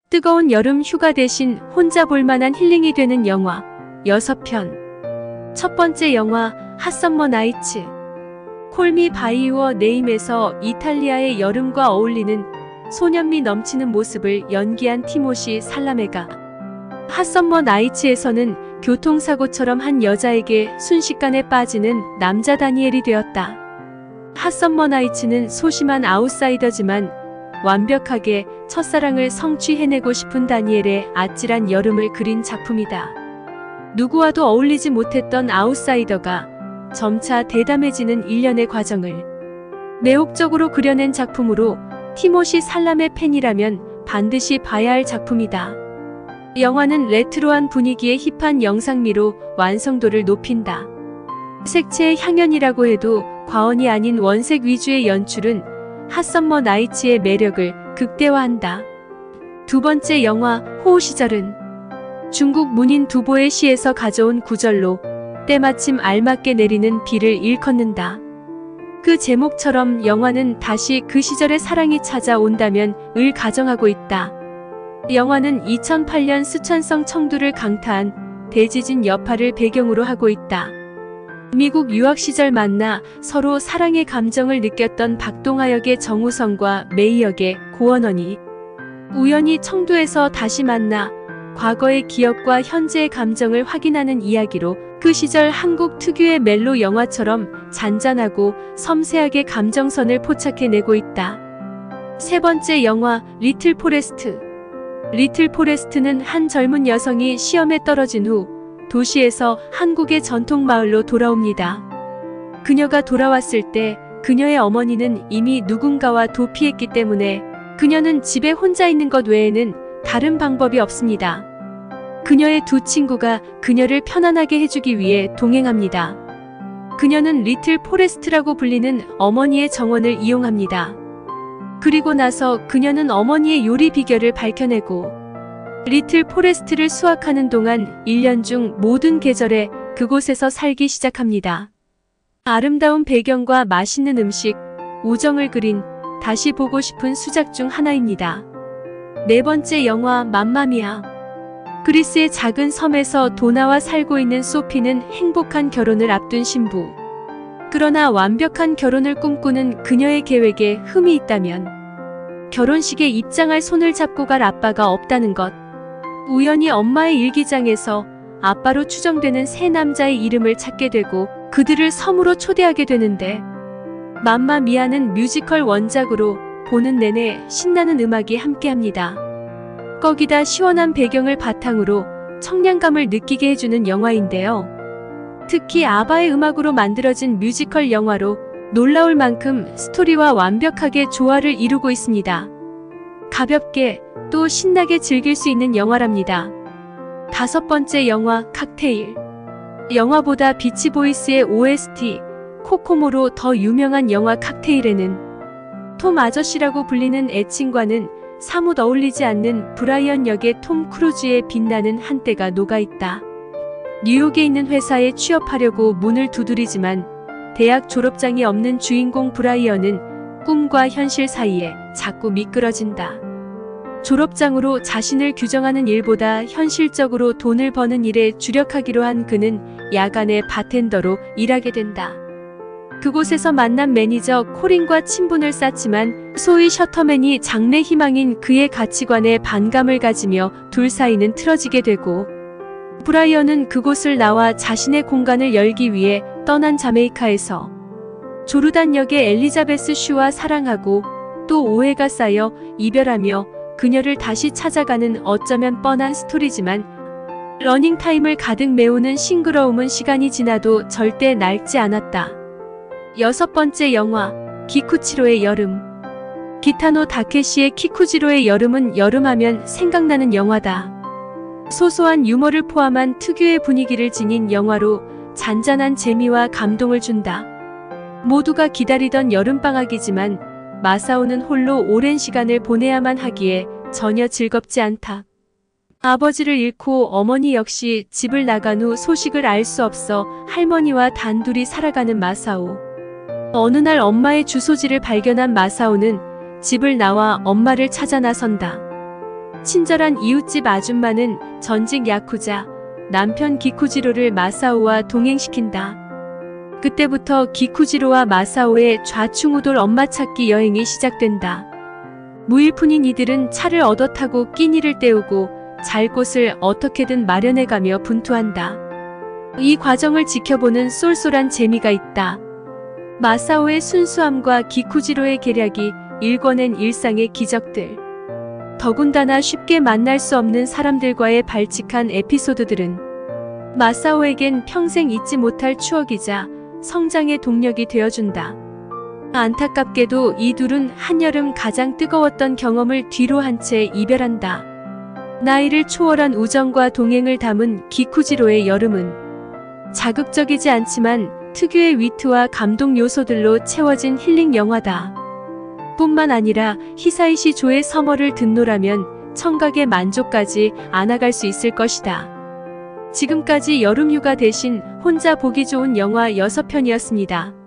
뜨거운 여름 휴가 대신 혼자 볼만한 힐링이 되는 영화 6편. 첫 번째 영화 핫썸머 나이츠. 콜미 바이 유어 네임에서 이탈리아의 여름과 어울리는 소년미 넘치는 모습을 연기한 티모시 살라메가 핫썸머 나이츠에서는 교통사고처럼 한 여자에게 순식간에 빠지는 남자 다니엘이 되었다. 핫썸머 나이츠는 소심한 아웃사이더지만 완벽하게 첫사랑을 성취해내고 싶은 다니엘의 아찔한 여름을 그린 작품이다. 누구와도 어울리지 못했던 아웃사이더가 점차 대담해지는 일련의 과정을 매혹적으로 그려낸 작품으로 티모시 살라메 팬이라면 반드시 봐야 할 작품이다. 영화는 레트로한 분위기의 힙한 영상미로 완성도를 높인다. 색채의 향연이라고 해도 과언이 아닌 원색 위주의 연출은 핫썸머 나이츠의 매력을 극대화한다. 두 번째 영화 호우 시절은 중국 문인 두보의 시에서 가져온 구절로 때마침 알맞게 내리는 비를 일컫는다. 그 제목처럼 영화는 다시 그 시절의 사랑이 찾아온다면 을 가정하고 있다. 영화는 2008년 스촨성 청두를 강타한 대지진 여파를 배경으로 하고 있다. 미국 유학 시절 만나 서로 사랑의 감정을 느꼈던 박동하 역의 정우성과 메이 역의 고원원이 우연히 청두에서 다시 만나 과거의 기억과 현재의 감정을 확인하는 이야기로 그 시절 한국 특유의 멜로 영화처럼 잔잔하고 섬세하게 감정선을 포착해내고 있다. 세 번째 영화 리틀 포레스트. 리틀 포레스트는 한 젊은 여성이 시험에 떨어진 후 도시에서 한국의 전통 마을로 돌아옵니다. 그녀가 돌아왔을 때 그녀의 어머니는 이미 누군가와 도피했기 때문에 그녀는 집에 혼자 있는 것 외에는 다른 방법이 없습니다. 그녀의 두 친구가 그녀를 편안하게 해주기 위해 동행합니다. 그녀는 리틀 포레스트라고 불리는 어머니의 정원을 이용합니다. 그리고 나서 그녀는 어머니의 요리 비결을 밝혀내고 리틀 포레스트를 수확하는 동안 1년 중 모든 계절에 그곳에서 살기 시작합니다. 아름다운 배경과 맛있는 음식, 우정을 그린 다시 보고 싶은 수작 중 하나입니다. 네 번째 영화 맘마미아. 그리스의 작은 섬에서 도나와 살고 있는 소피는 행복한 결혼을 앞둔 신부. 그러나 완벽한 결혼을 꿈꾸는 그녀의 계획에 흠이 있다면 결혼식에 입장할 손을 잡고 갈 아빠가 없다는 것. 우연히 엄마의 일기장에서 아빠로 추정되는 세 남자의 이름을 찾게 되고 그들을 섬으로 초대하게 되는데 맘마미아는 뮤지컬 원작으로 보는 내내 신나는 음악이 함께합니다. 거기다 시원한 배경을 바탕으로 청량감을 느끼게 해주는 영화인데요. 특히 아바의 음악으로 만들어진 뮤지컬 영화로 놀라울 만큼 스토리와 완벽하게 조화를 이루고 있습니다. 가볍게 또 신나게 즐길 수 있는 영화랍니다. 다섯 번째 영화 칵테일. 영화보다 비치보이스의 OST 코코모로 더 유명한 영화 칵테일에는 톰 아저씨라고 불리는 애칭과는 사뭇 어울리지 않는 브라이언 역의 톰 크루즈의 빛나는 한때가 녹아있다. 뉴욕에 있는 회사에 취업하려고 문을 두드리지만 대학 졸업장이 없는 주인공 브라이언은 꿈과 현실 사이에 자꾸 미끄러진다. 졸업장으로 자신을 규정하는 일보다 현실적으로 돈을 버는 일에 주력하기로 한 그는 야간에 바텐더로 일하게 된다. 그곳에서 만난 매니저 코린과 친분을 쌓지만 소위 셔터맨이 장래 희망인 그의 가치관에 반감을 가지며 둘 사이는 틀어지게 되고 브라이언은 그곳을 나와 자신의 공간을 열기 위해 떠난 자메이카에서 조르단 역의 엘리자베스 슈와 사랑하고 또 오해가 쌓여 이별하며 그녀를 다시 찾아가는 어쩌면 뻔한 스토리지만 러닝타임을 가득 메우는 싱그러움은 시간이 지나도 절대 낡지 않았다. 여섯 번째 영화 기쿠치로의 여름. 기타노 다케시의 키쿠지로의 여름은 여름하면 생각나는 영화다. 소소한 유머를 포함한 특유의 분위기를 지닌 영화로 잔잔한 재미와 감동을 준다. 모두가 기다리던 여름방학이지만 마사오는 홀로 오랜 시간을 보내야만 하기에 전혀 즐겁지 않다. 아버지를 잃고 어머니 역시 집을 나간 후 소식을 알 수 없어 할머니와 단둘이 살아가는 마사오. 어느 날 엄마의 주소지를 발견한 마사오는 집을 나와 엄마를 찾아 나선다. 친절한 이웃집 아줌마는 전직 야쿠자, 남편 기쿠지로를 마사오와 동행시킨다. 그때부터 기쿠지로와 마사오의 좌충우돌 엄마 찾기 여행이 시작된다. 무일푼인 이들은 차를 얻어 타고 끼니를 때우고 잘 곳을 어떻게든 마련해가며 분투한다. 이 과정을 지켜보는 쏠쏠한 재미가 있다. 마사오의 순수함과 기쿠지로의 계략이 일궈낸 일상의 기적들. 더군다나 쉽게 만날 수 없는 사람들과의 발칙한 에피소드들은 마사오에겐 평생 잊지 못할 추억이자 성장의 동력이 되어준다. 안타깝게도 이 둘은 한여름 가장 뜨거웠던 경험을 뒤로 한 채 이별한다. 나이를 초월한 우정과 동행을 담은 기쿠지로의 여름은 자극적이지 않지만 특유의 위트와 감동 요소들로 채워진 힐링 영화다. 뿐만 아니라 히사이시 조의 서머를 듣노라면 청각의 만족까지 안아갈 수 있을 것이다. 지금까지 여름휴가 대신 혼자 보기 좋은 영화 6편이었습니다.